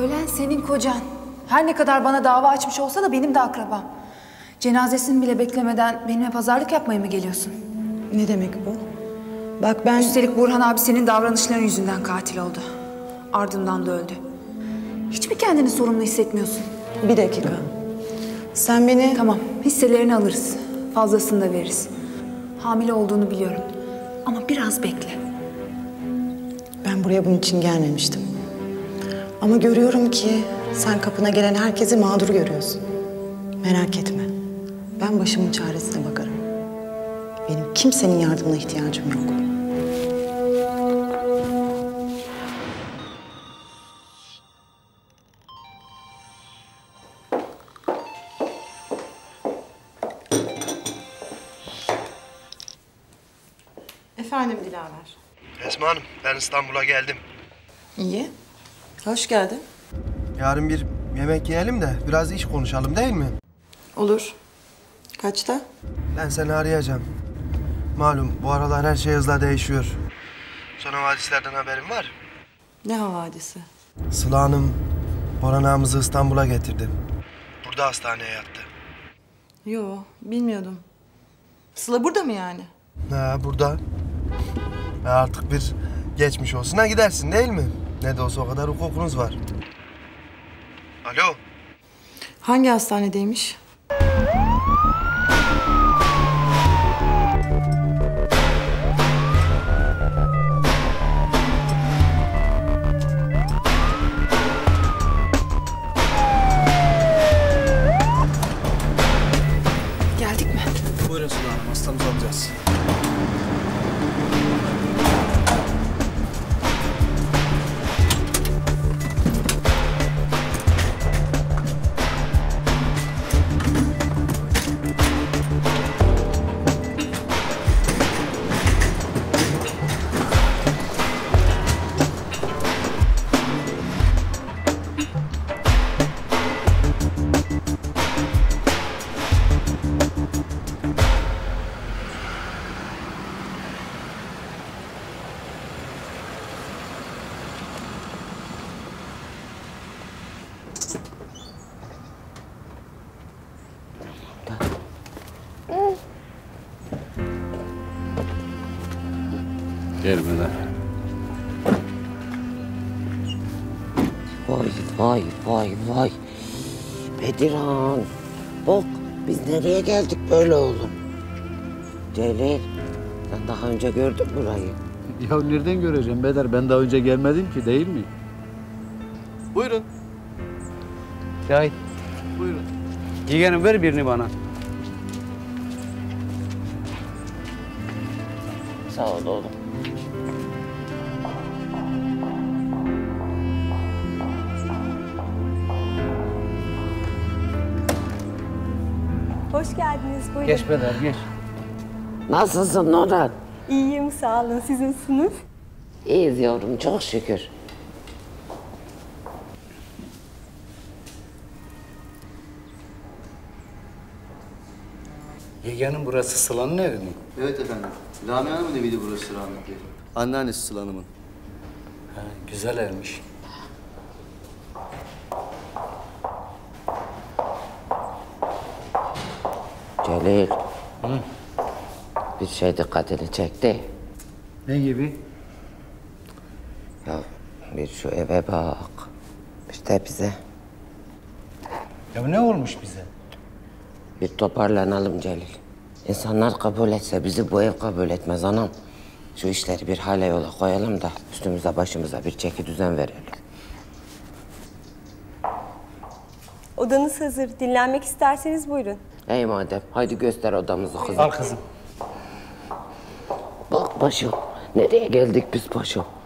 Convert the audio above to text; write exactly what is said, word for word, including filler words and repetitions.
Ölen senin kocan. Her ne kadar bana dava açmış olsa da benim de akrabam. Cenazesini bile beklemeden benimle pazarlık yapmaya mı geliyorsun? Ne demek bu? Bak ben... Üstelik Burhan abi senin davranışların yüzünden katil oldu. Ardından da öldü. Hiç mi kendini sorumlu hissetmiyorsun? Bir dakika. Sen beni... Tamam, hisselerini alırız. Fazlasını da veririz. Hamile olduğunu biliyorum. Ama biraz bekle. Ben buraya bunun için gelmemiştim. Ama görüyorum ki sen kapına gelen herkesi mağdur görüyorsun. Merak etme. Ben başımın çaresine bakarım. Benim kimsenin yardımına ihtiyacım yok. Efendim Dilaver. Esma Hanım, ben İstanbul'a geldim. İyi. Hoş geldin. Yarın bir yemek yiyelim de biraz iş konuşalım değil mi? Olur. Kaçta? Ben seni arayacağım. Malum bu aralar her şey hızla değişiyor. Son havadislerden haberin var. Ne havadisi? Sıla Hanım, Boran ağamızı İstanbul'a getirdi. Burada hastaneye yattı. Yo, bilmiyordum. Sıla burada mı yani? Ha, burada. Ya artık bir geçmiş olsuna gidersin değil mi? Ne de olsa o kadar hukukunuz var. Alo. Hangi hastanedeymiş? Geldik mi? Buyurun Sıla Hanım, hastamızı alacağız. Gelmeden. Vay vay vay vay. Bedirhan. Bak biz nereye geldik böyle oğlum? Celil, sen daha önce gördün burayı. Ya nereden göreceğim Bedar? Ben daha önce gelmedim ki, değil mi? Buyurun. Çay. Buyurun. Yeğenim ver birini bana. Sağ ol oğlum. Hoş geldiniz. Buyurun. Geç Bedar, geç. Nasılsın Nurhan? İyiyim, sağ olun. Siz nasılsınız? İyiyiz yavrum, çok şükür. Yeğenim burası Sıla'nın evi mi? Evet efendim. Lamia Hanım'ın eviydi burası rahmetli. Anneannesi Sıla Hanım'ın. Ha, güzel evmiş. Celil. Hı? Bir şey dikkatini çekti. Ne gibi? Ya bir şu eve bak. Bir de bize. Ya ne olmuş bize? Bir toparlanalım Celil. İnsanlar kabul etse bizi bu ev kabul etmez anam. Şu işleri bir hale yola koyalım da üstümüze başımıza bir çeki düzen verelim. Odanız hazır. Dinlenmek isterseniz buyurun. Ey madem, haydi göster odamızı kızım. Al kızım. Bak paşam, nereye geldik biz paşam?